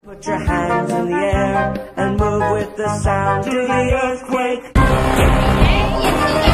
Put your hands in the air and move with the sound to the earthquake.